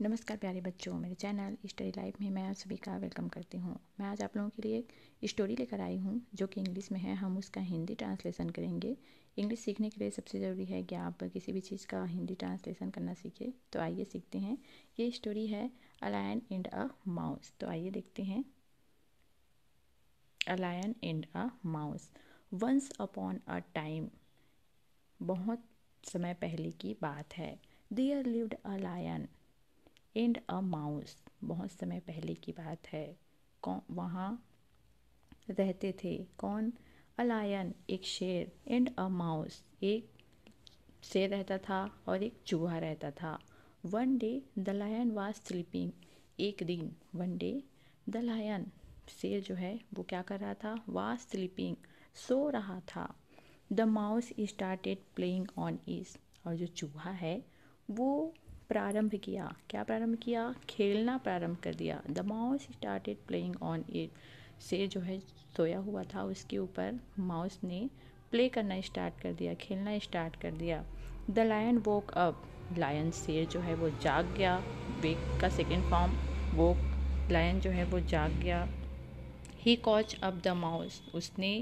नमस्कार प्यारे बच्चों, मेरे चैनल स्टडी लाइफ में मैं आप सभी का वेलकम करती हूँ। मैं आज आप लोगों के लिए एक स्टोरी लेकर आई हूँ जो कि इंग्लिश में है। हम उसका हिंदी ट्रांसलेशन करेंगे। इंग्लिश सीखने के लिए सबसे ज़रूरी है कि आप किसी भी चीज़ का हिंदी ट्रांसलेशन करना सीखें। तो आइए सीखते हैं। ये स्टोरी है a lion and a mouse. तो आइए देखते हैं। A lion and a mouse. Once upon a time, बहुत समय पहले की बात है। There lived a lion and a mouse. बहुत समय पहले की बात है। कौन वहाँ रहते थे? कौन? अ लायन, एक शेर, एंड अ माउस, एक शेर रहता था और एक चूहा रहता था। One day the lion was sleeping. एक दिन, वन डे द लायन, शेर जो है वो क्या कर रहा था? वाज स्लीपिंग, सो रहा था। The mouse started playing on it. और जो चूहा है वो प्रारंभ किया। क्या प्रारंभ किया? खेलना प्रारंभ कर दिया। The mouse started playing on it. शेर जो है सोया हुआ था, उसके ऊपर माउस ने प्ले करना स्टार्ट कर दिया, खेलना स्टार्ट कर दिया। The lion woke up. Lion, शेर जो है वो जाग गया। वेक का सेकेंड फॉर्म वोक। लायन जो है वो जाग गया। He caught up the mouse. उसने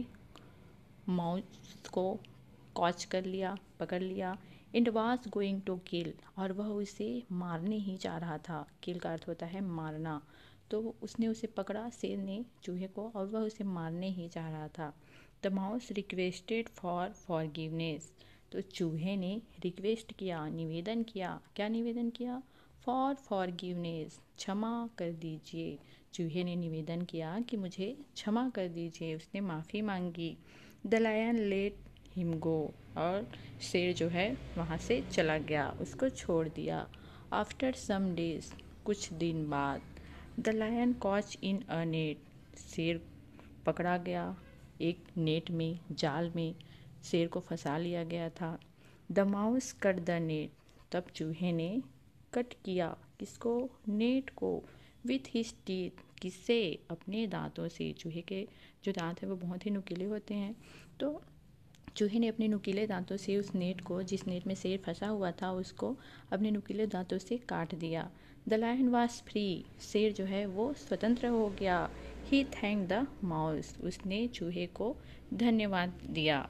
माउस को कॉच कर लिया, पकड़ लिया। And was going to kill. और वह उसे मारने ही जा रहा था। किल का अर्थ होता है मारना। तो उसने उसे पकड़ा, शेर ने चूहे को, और वह उसे मारने ही जा रहा था। The mouse requested for forgiveness. तो चूहे ने रिक्वेस्ट किया, निवेदन किया। क्या निवेदन किया? फॉर फॉरगिवनेस, क्षमा कर दीजिए। चूहे ने निवेदन किया कि मुझे क्षमा कर दीजिए, उसने माफ़ी मांगी। The lion let him go. और शेर जो है वहाँ से चला गया, उसको छोड़ दिया। आफ्टर सम डेज, कुछ दिन बाद, the lion caught in a net. शेर पकड़ा गया एक नेट में, जाल में शेर को फंसा लिया गया था। The mouse cut the net. तब चूहे ने कट किया, किसको? नेट को। विथ हिज टीथ, किससे? अपने दांतों से। चूहे के जो दांत हैं वो बहुत ही नुकीले होते हैं। तो चूहे ने अपने नुकीले दांतों से उस नेट को, जिस नेट में शेर फंसा हुआ था, उसको अपने नुकीले दांतों से काट दिया। The lion was free. शेर जो है वो स्वतंत्र हो गया। He thank the mouse. उसने चूहे को धन्यवाद दिया।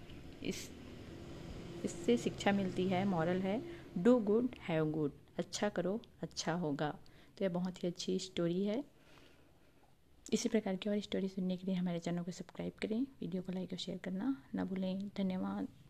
इससे शिक्षा मिलती है, मॉरल है, डू गुड हैव गुड। अच्छा करो, अच्छा होगा। तो यह बहुत ही अच्छी स्टोरी है। इसी प्रकार की और स्टोरी सुनने के लिए हमारे चैनल को सब्सक्राइब करें। वीडियो को लाइक और शेयर करना ना भूलें। धन्यवाद।